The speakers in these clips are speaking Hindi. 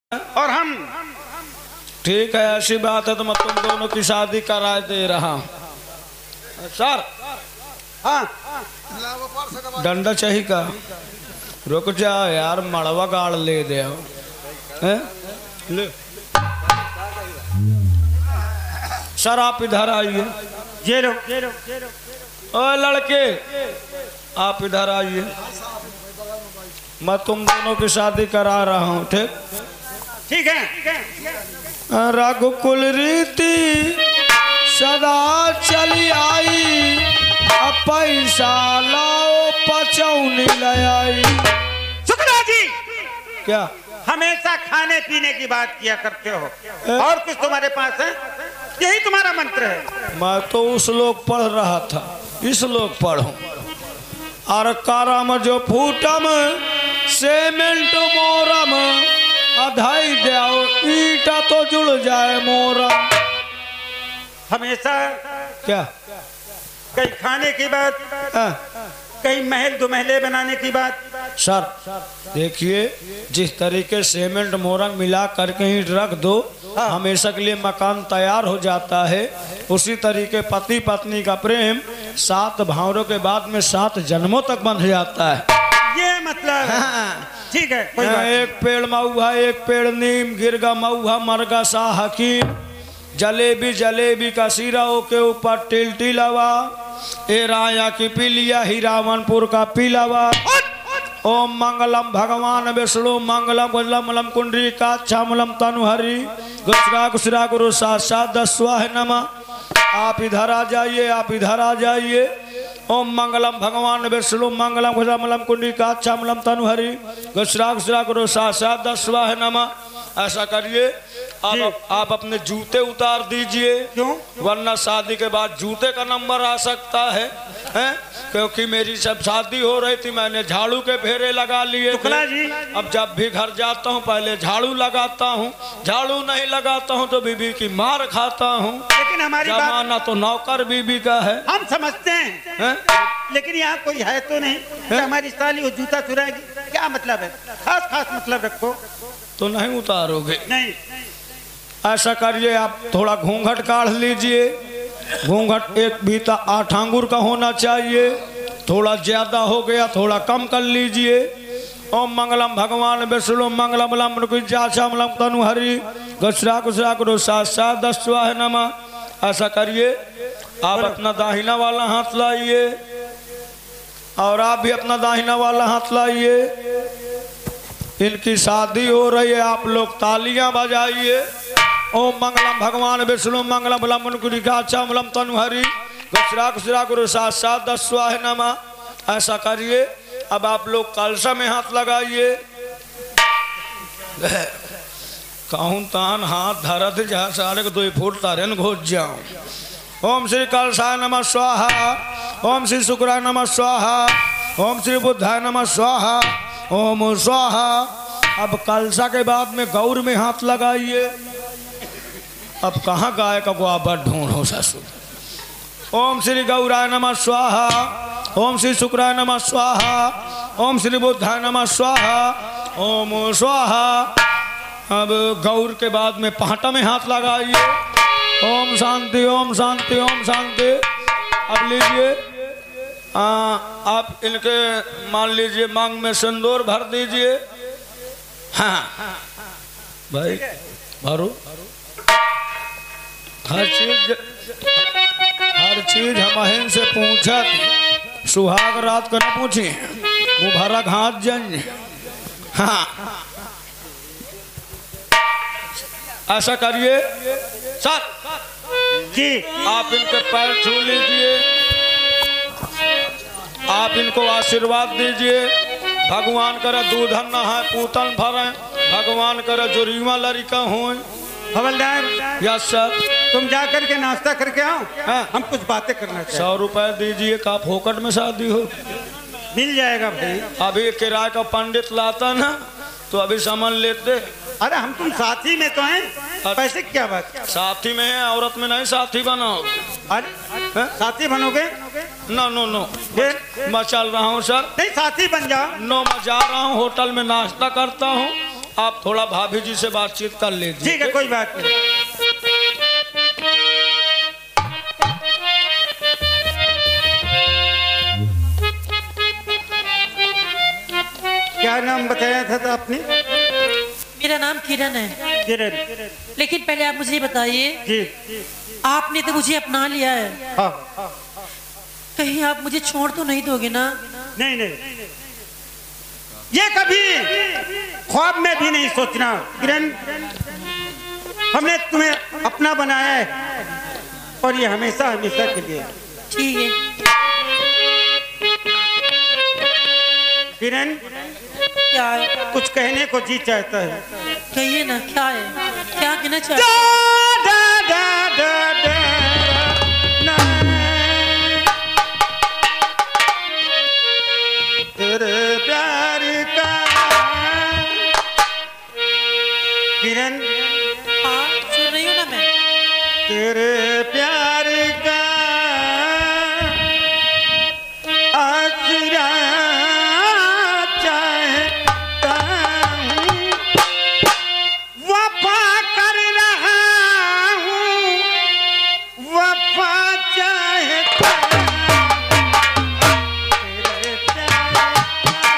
और हम ठीक है, ऐसी बात है तो मैं तुम दोनों की शादी करा दे रहा हूँ सर। हाँ डंडा चाहिए का? रुक जा यार, मड़वा गाड़ ले दे ले। सर आप इधर आइए। ये लो ओ लड़के आप इधर आइए, मैं तुम दोनों की शादी करा रहा हूँ। ठीक ठीक है। रघुकुल रीति सदा चली आई, अब पैसा लाओ पचौनी ले आई। शुक्ला जी क्या हमेशा खाने पीने की बात किया करते हो और कुछ तुम्हारे पास है? यही तुम्हारा मंत्र है? मैं तो उस लोग पढ़ रहा था, इस लोग पढ़ो। और कारम जो फूटम सीमेंट मोरम, अधाई जाओ ईटा तो जुड़ जाए मोरम। हमेशा क्या कहीं खाने की बात, कहीं महल दो महले बनाने की बात। सर देखिए, जिस तरीके सीमेंट मोरंग मिला करके ही रख दो, हमेशा के लिए मकान तैयार हो जाता है। उसी तरीके पति पत्नी का प्रेम 7 भावरों के बाद में 7 जन्मों तक बंध जाता है। ये मतलब ठीक है, कोई बात। एक पेड़ मऊहा एक पेड़ नीम, गिरगा मऊहा मरगा सा हकीम। जलेबी जलेबी का सिराओं के ऊपर टिल टिलावा, ए राया की पीलिया ही रावणपुर का पीलावा। ओम मंगलम भगवान विष्णु मंगलम गुजलम कुंडरी का छामलम तनुहरि, गुसरा गुसरा गुरु साक्षात दस्वाह नमः। आप इधर आ जाइए, आप इधर आ जाइए। ओम मंगलम भगवान विष्णु मंगलम गुजलम कुंडरी का छामलम तनुहरि, गुसरा गुसरा गुरु साक्षात दस्वाह नमः। ऐसा करिए, आप अपने जूते उतार दीजिए। क्यों? वरना शादी के बाद जूते का नंबर आ सकता है, हैं? क्योंकि मेरी सब शादी हो रही थी, मैंने झाड़ू के फेरे लगा लिए थे। जी अब जब भी घर जाता हूँ पहले झाड़ू लगाता हूँ, झाड़ू नहीं लगाता हूँ तो बीबी की मार खाता हूँ। लेकिन हमारी जमाना तो नौकर बीबी का है। हम समझते हैं, लेकिन यहाँ कोई है तो नहीं कि हमारी साली वो जूता चुराएगी। क्या मतलब है? खास खास मतलब रखो तो नहीं उतारोगे? नहीं। ऐसा करिए, आप थोड़ा घूंघट काढ़ लीजिए। घूंघट एक बीता 8 अंगूर का होना चाहिए, थोड़ा ज्यादा हो गया थोड़ा कम कर लीजिए। ओम मंगलम भगवान विष्णु मंगलम लम तनुहरि, गुसरा गुसरा गुरु साक्षात दस्वाह नमः। ऐसा करिए, आप अपना दाहिना वाला हाथ लाइए और आप भी अपना दाहिना वाला हाथ लाइए। इनकी शादी हो रही है, आप लोग तालियां बजाइए। ओम मंगलम भगवान विष्णु मंगलम लम तनुहरि, गुसरा गुसरा गुरु साक्षात दस्वाह नमः। ऐसा करिए, अब आप लोग कलशा में हाथ लगाइए। कहूँ तान हाथ धरत जा सारे 2 फुट तारे घोष जाऊं। ओम श्री कलशाय नमः स्वाहा, ओम श्री शुक्राय नमः स्वाहा, ओम श्री बुद्धाय नमः स्वाहा, ओम स्वाहा। अब कलशा के बाद में गौर में हाथ लगाइए। अब कहाँ गाय का गोबर ढूंढो ससुर। ओम श्री गौराय नमः स्वाहा, ओम श्री शुक्राय नमः स्वाहा, ओम श्री बुद्धाय नमः स्वाहा, ओम स्वाहा। अब गौर के बाद में पाटा में हाथ लगाइए। ओम शांति ओम शांति ओम शांति। अब लीजिए, आप इनके मान लीजिए मांग में सिंदूर भर दीजिए। हाँ भाई भरो। हर चीज हम से पूछत, सुहाग रात को न पूछी, वो भरा घाट जंज। हाँ ऐसा करिए सर जी, आप इनके पैर छू लीजिए, आप इनको आशीर्वाद दीजिए। भगवान करे दूधन नहाए पूतन भरे, भगवान करे जुरीमा लड़का हो। हवलदार यस सर। तुम जा करके नाश्ता करके आओ। हाँ। हम कुछ बातें करना चाहिए। 100 रुपए दीजिए, का फोकट में शादी हो? मिल जाएगा भाई। अभी किराए का पंडित लाता ना तो अभी सामान लेते। अरे हम तुम साथी में तो हैं, पैसे क्या बात? साथी में है, औरत में नहीं साथी बनाओ। अरे साथी बनोगे? नो नो नो, फिर मैं चल रहा हूँ सर। नहीं साथी बन जाओ। नो, मैं जा रहा हूँ, होटल में नाश्ता करता हूँ आप थोड़ा भाभी जी से बातचीत कर लीजिए। ठीक है, कोई बात नहीं। क्या नाम बताया था आपने? मेरा नाम किरण है। किरण। लेकिन पहले आप मुझे बताइए, जी। आपने तो मुझे अपना लिया है, हाँ। कहीं आप मुझे छोड़ तो नहीं दोगे ना? नहीं नहीं, ये कभी ख्वाब में भी नहीं सोचना किरण। हमने तुम्हें अपना बनाया है और ये हमेशा हमेशा के लिए। ठीक है किरण, क्या है? कुछ कहने को जी चाहता है। कहिए ना, क्या है? क्या कहना da, चाहते हैं? da, da, da, da, na, तेरे प्यार का। किरण, हाँ, सुन रही हूँ ना मैं। तेरे प्यार का आसरा चाहता हूँ, वफा कर रहा हूँ, वफा चाहता हूँ, तेरे प्यार का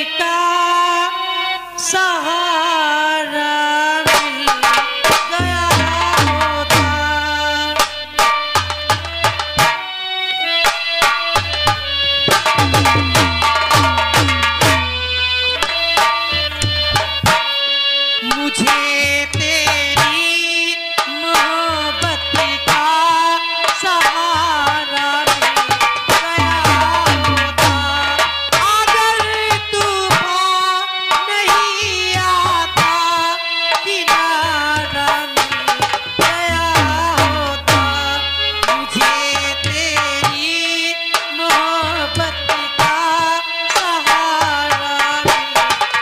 का सहारा मिल गया होता। मुझे तेरी मोहब्बत का सहारा मिल गया होता। अगर तूफान नहीं आता, किनारा मिल गया होता। मुझे तेरी मोहब्बत का सहारा मिल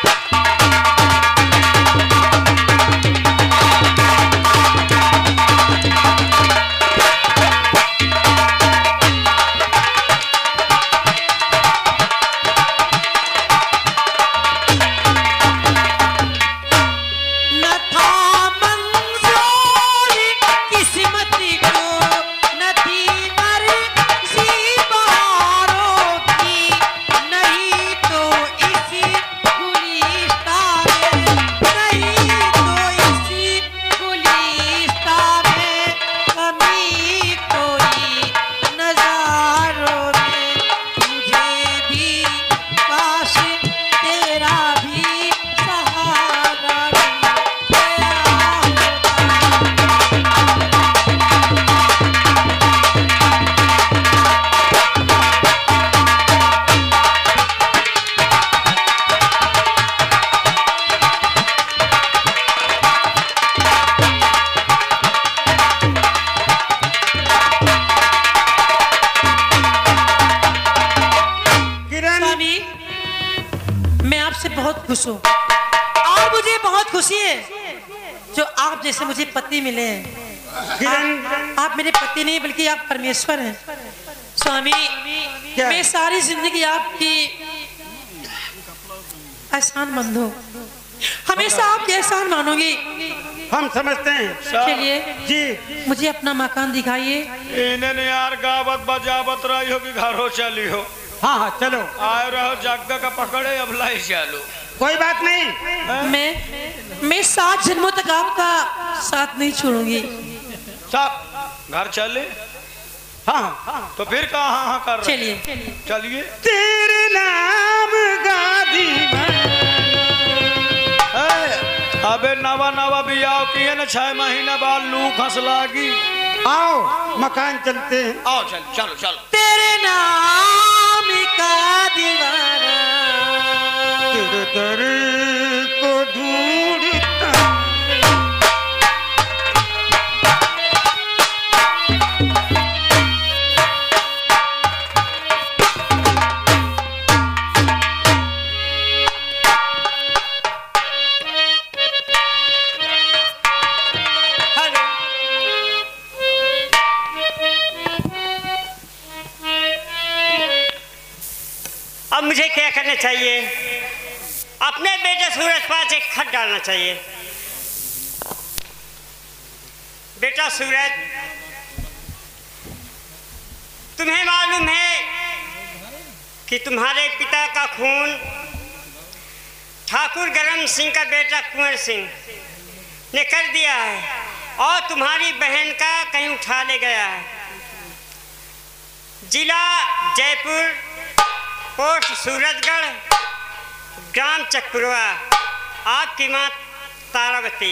न था मंजूर किस्मत को, न थी मर्ज़ी बहारों की। नहीं तो इसी गुलिस्तान में, नहीं तो इसी गुलिस्तान में कमी कोई नज़ारों में। मुझे भी काश तेरा भी सहारा मिल गया होता। किरण, स्वामी, मैं आपसे बहुत खुश हूँ और मुझे बहुत खुशी है जो आप जैसे मुझे पति मिले हैं। किरण, आप मेरे पति नहीं बल्कि आप परमेश्वर हैं। स्वामी, क्या? मैं सारी जिंदगी आपकी एहसान मंद हूँ, हमेशा आपके एहसान मानूंगी। हम समझते हैं। चलिए जी, मुझे अपना मकान दिखाइए। इन्हें यार गावत बजावत रही हो कि घरों चली हो। हाँ हाँ चलो, आए रहो जग्गा का पकड़े अब लाई चालू। कोई बात नहीं। मैं 7 जन्मों तक आपका साथ नहीं छोड़ूंगी। सब घर चले हाँ हाँ, तो फिर कहाँ हाँ कर रहे हैं? चलिए चलिए। तेरे नाम का दीवाना। अबे नवा नवा बियाह किए न 6 महीना बाद लू खस लागी। आओ मकान चलते हैं। आओ चल चलो चलो। तेरे नाम का दीवाना, तेरे दर को ढूंढता। अब मुझे क्या करना चाहिए? अपने बेटे सूरज पास एक खत डालना चाहिए। बेटा सूरज, तुम्हें मालूम है कि तुम्हारे पिता का खून ठाकुर गरम सिंह का बेटा कुंवर सिंह ने कर दिया है और तुम्हारी बहन का कहीं उठा ले गया है। जिला जयपुर, पोस्ट सूरजगढ़, ग्राम चकपुरवा, आपकी माँ तारावती।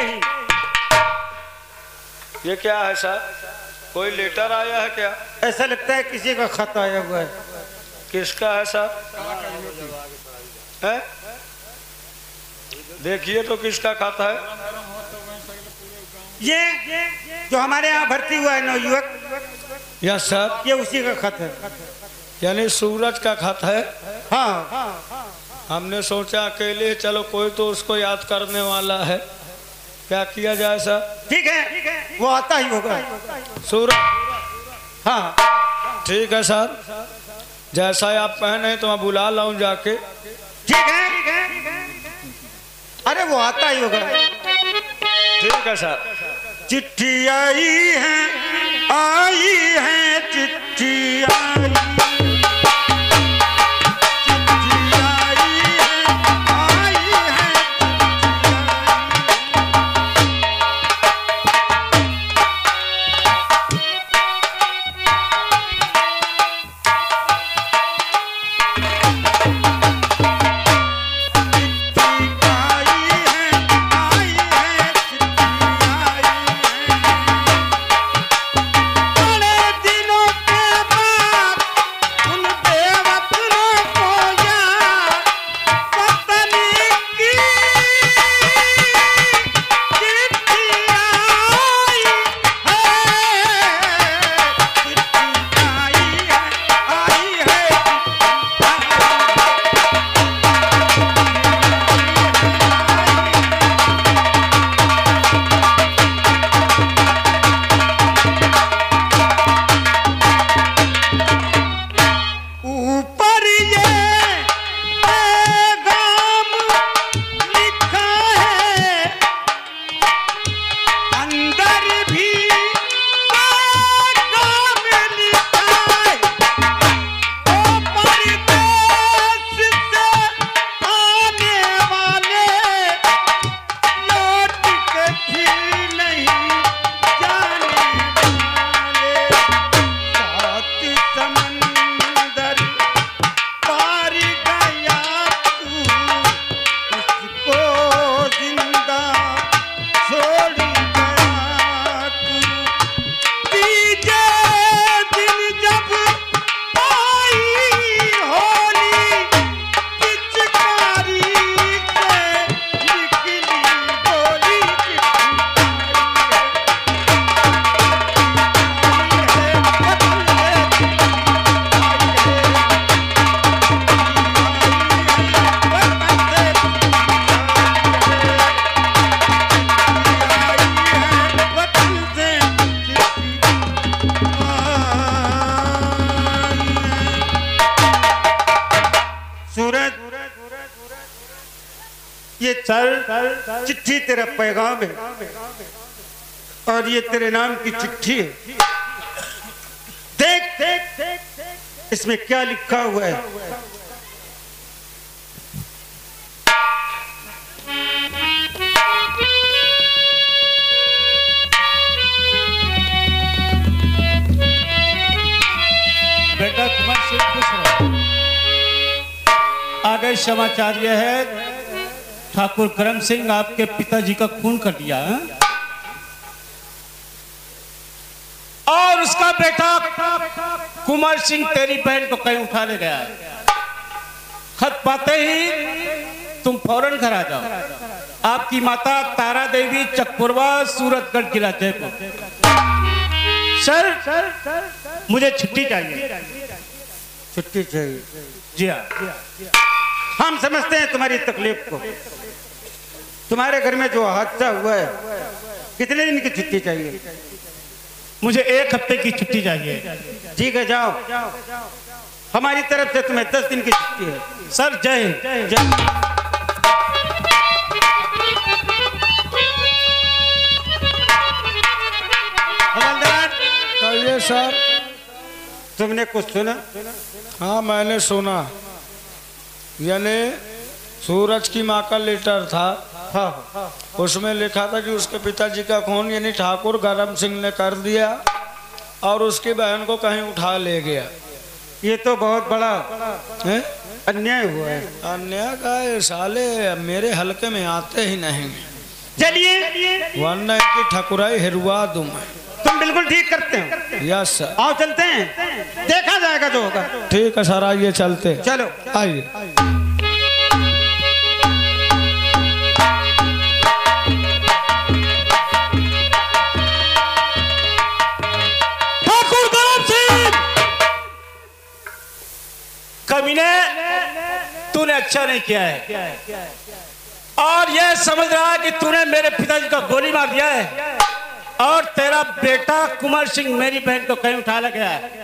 जय हिंद। ये क्या है सर? कोई लेटर आया है क्या? ऐसा लगता है किसी का खत आया हुआ है। किसका है सर? है? देखिए तो किसका खत है? ये जो हमारे यहाँ भर्ती हुआ है नवयुवक, यस सर। ये उसी का खत है। यानी सूरज का खत है। हाँ, हमने सोचा अकेले, चलो कोई तो उसको याद करने वाला है, क्या किया जाए सर? ठीक है, वो आता ही होगा। सूरज, हाँ ठीक है सर, जैसा आप कहें तो मैं बुला लाऊं जाके। ठीक है, अरे वो आता ही होगा। ठीक है सर। चिट्ठी आई है चिट्ठी आई, ये चल चिट्ठी तेरा पैगाम है और ये तेरे नाम की चिट्ठी है। देख देख इसमें क्या लिखा हुआ है। बेटा कुमार सिंह खुश रहो। आगे समाचार यह है ठाकुर करम सिंह आपके पिताजी का खून कर दिया है और उसका बेटा कुमार सिंह तेरी बहन को कहीं उठा ले गया है। खत पाते ही तुम फौरन घर आ जाओ। आपकी माता तारा देवी चकपुरवा सूरतगढ़ जिला जयपुर। सर मुझे छुट्टी चाहिए। छुट्टी चाहिए? जी हाँ। हम समझते हैं तुम्हारी तकलीफ को। तुम्हारे घर में जो हादसा हुआ है कितने दिन की छुट्टी चाहिए? मुझे 1 हफ्ते की छुट्टी चाहिए। ठीक है जाओ, हमारी तरफ से तुम्हें 10 दिन की छुट्टी है। सर जय हिंद। जय। कहिए सर। तुमने कुछ सुना? हाँ मैंने सुना, यानी सूरज की माँ का लेटर था। हाँ। उसमें लिखा था कि उसके पिताजी का खून यानी ठाकुर करम सिंह ने कर दिया और उसकी बहन को कहीं उठा ले गया। ये तो बहुत बड़ा है? अन्याय हुआ है। अन्याय का ये साले मेरे हलके में आते ही नहीं। चलिए वरना इनकी ठकुराई हिरवा दूं मैं। तुम बिल्कुल ठीक करते हो। Yes sir. आओ चलते हैं, देखा जाएगा जो होगा। ठीक है सर, आइए चलते। चलो आइए। ठाकुर गरम सिंह, कमीने तूने अच्छा नहीं किया है और यह समझ रहा है कि तूने मेरे पिताजी को गोली मार दिया है और तेरा बेटा कुंवर सिंह मेरी बहन को कहीं उठा ले गया है।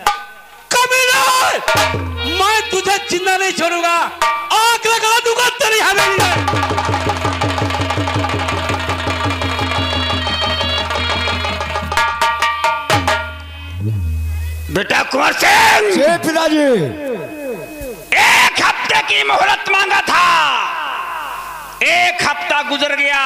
कमीने, मैं तुझे जिंदा नहीं छोड़ूंगा, आग लगा दूंगा तेरी हवेली में। बेटा कुंवर सिंह, जी पिताजी। एक हफ्ते की मोहलत मांगा था, एक हफ्ता गुजर गया।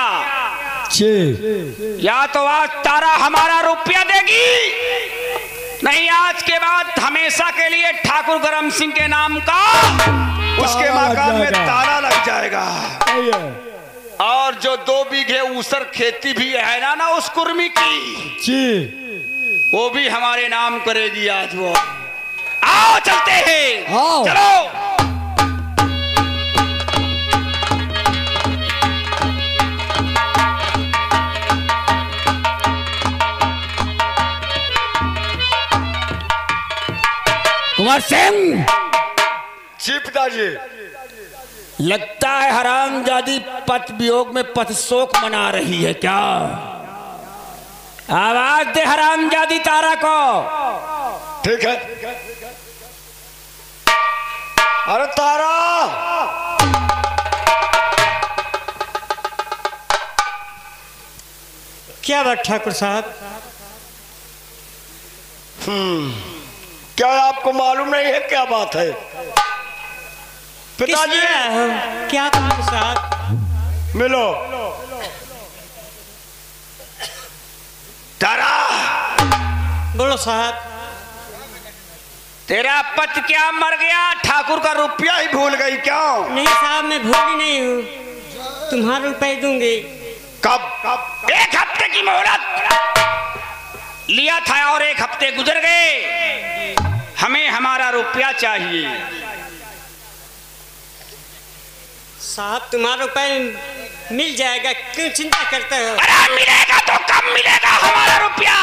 या तो आज तारा हमारा रुपया देगी, नहीं आज के बाद हमेशा के लिए ठाकुर गरम सिंह के नाम का उसके मकान में ताला लग जाएगा। और जो 2 बीघे ऊसर खेती भी है ना उस कुर्मी की, वो भी हमारे नाम करेगी आज वो। आओ चलते हैं, आओ। चलो। कुंवर सिंह, जी पिताजी। लगता है हरामजादी पत वियोग में पत शोक मना रही है क्या? आवाज दे हरामजादी तारा को। ठीक है। अरे तारा, क्या बात ठाकुर साहब? क्या आपको मालूम नहीं है क्या बात है? पिताजी, किस लिए आए हो? क्या ठाकुर साहब? मिलो। तारा, बोलो साहब। तेरा पत क्या मर गया? ठाकुर का रुपया ही भूल गई क्या? नहीं साहब, मैं भूली नहीं हूँ, तुम्हारे रुपए दूंगी। कब? 1 हफ्ते की मोहलत लिया था और 1 हफ्ते गुजर गए। हमें हमारा रुपया चाहिए। साहब तुम्हारा रुपए मिल जाएगा, क्यों चिंता करते हो? अरे मिलेगा तो कब मिलेगा हमारा रुपया?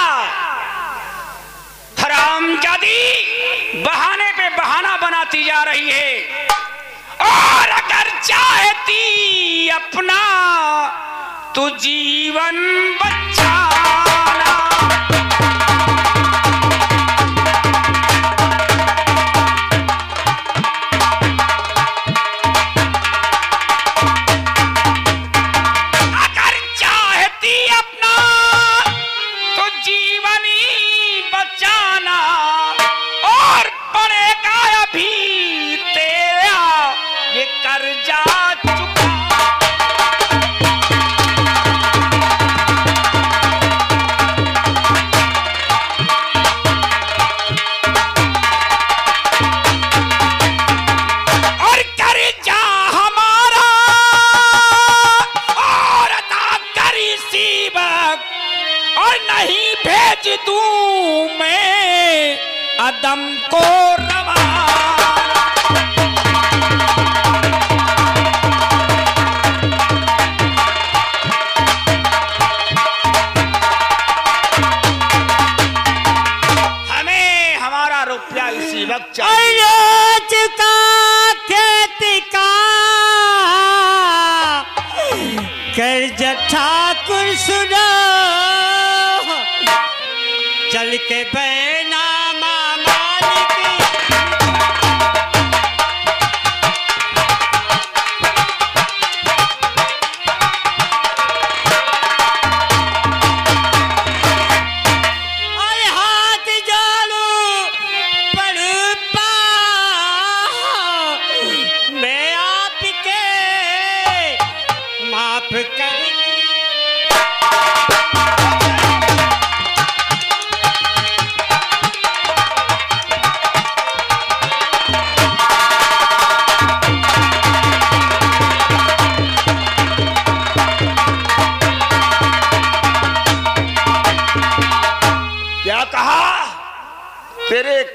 हरामजादी बहाने पे बहाना बनाती जा रही है। और अगर चाहती अपना तो जीवन बचाना। अगर चाहती अपना तो जीवन ही बचाना। और पड़ेगा अभी तेरा ये कर्जा चुका। और कर्जा हमारा और अदा करी सी वक्त। और नहीं भेज दूं मैं अदम को रवाना। हमें हमारा रुपया इसी वक्त चाहिए। चुका खेती का कर्ज ठाकुर सुनो, चल के बैनामा मालिक। और हाथ जोड़ू पड़ पा, मैं आपके माफ कर।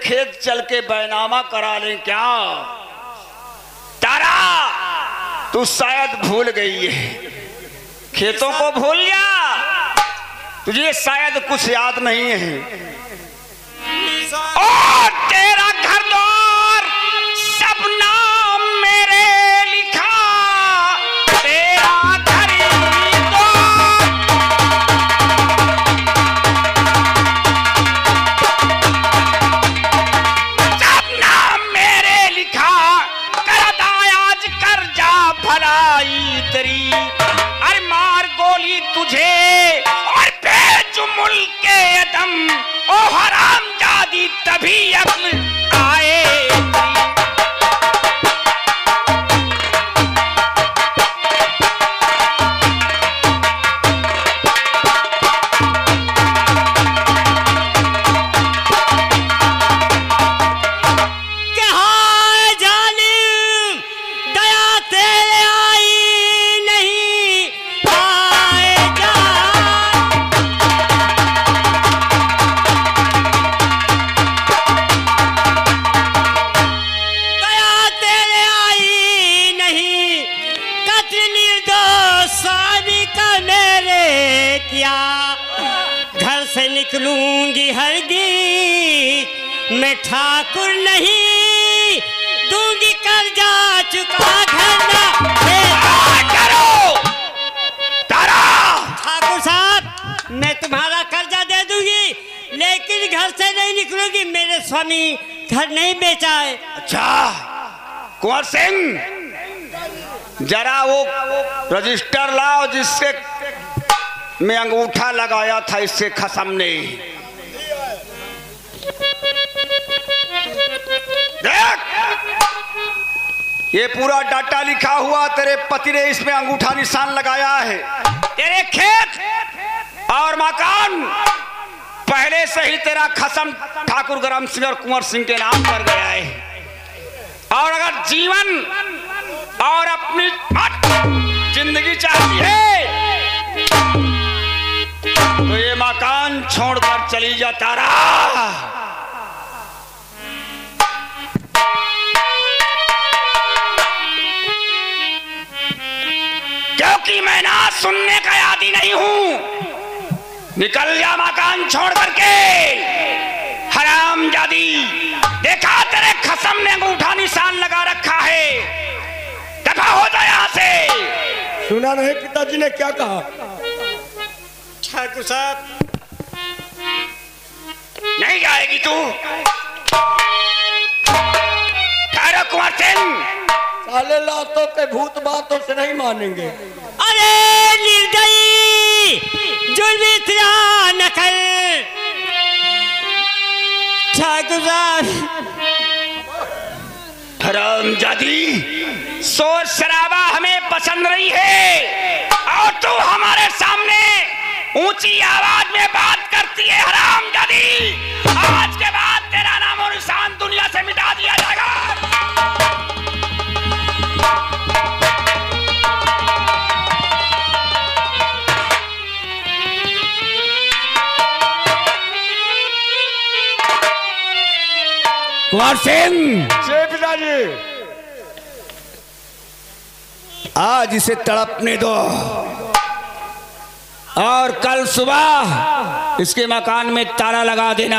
खेत चल के बैनामा करा लें क्या? तारा, तू शायद भूल गई है, खेतों को भूल जा, तुझे शायद कुछ याद नहीं है। और तेरा घर द्वार सब नाम मेरे लिखा, तेरा घर द्वार सब नाम मेरे लिखा, कर दायाज कर जा भलाई तेरी, अरे मार गोली तुझे और बेच मुल्क के दम, ओ हराम जादी तभी अक्ल आए। निकलूंगी हरगिज़ मैं ठाकुर नहीं, दूंगी कर्जा चुका घर ना करो। तारा, ठाकुर साहब मैं तुम्हारा कर्जा दे दूंगी, लेकिन घर से नहीं निकलूंगी, मेरे स्वामी घर नहीं बेचा है। अच्छा कुंवर सिंह, जरा वो रजिस्टर लाओ जिससे मैं अंगूठा लगाया था इससे खसम ने। देख, ये पूरा डाटा लिखा हुआ, तेरे पति ने इसमें अंगूठा निशान लगाया है। तेरे खेत और मकान पहले से ही तेरा खसम ठाकुर गरम सिंह और कुंवर सिंह के नाम पर गया है। और अगर जीवन और अपनी जिंदगी चाहती है तो ये मकान छोड़कर चली जा तारा। क्योंकि मैं ना सुनने का आदी नहीं हूं। निकल जा मकान छोड़ करके, हरामजादी। देखा तेरे खसम ने अंगूठा निशान लगा रखा है, दफा हो जा यहां से। सुना नहीं पिताजी ने क्या कहा? ठाकुर साहब नहीं जाएगी तू? ठहरो कुंवर सिंह, साले लातों के भूत बातों से नहीं मानेंगे। अरे निर्दयी, जुल्म इतना न कर ठाकुर साहब। हरामजादी, शोर शराबा हमें पसंद नहीं है और तू हमारे सामने ऊंची आवाज में बात करती है। हरामजादी, आज के बाद तेरा नाम और निशान दुनिया से मिटा दिया जाएगा। कुंवर सिंह, पिताजी आज इसे तड़पने दो और कल सुबह इसके मकान में ताला लगा देना।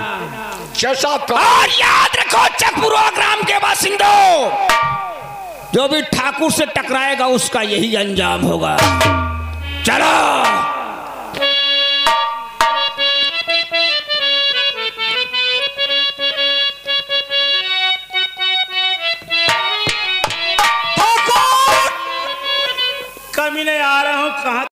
और याद रखो चकपुरा ग्राम के बासिंदों, जो भी ठाकुर से टकराएगा उसका यही अंजाम होगा। चलो। कभी नहीं आ रहा हूं, कहां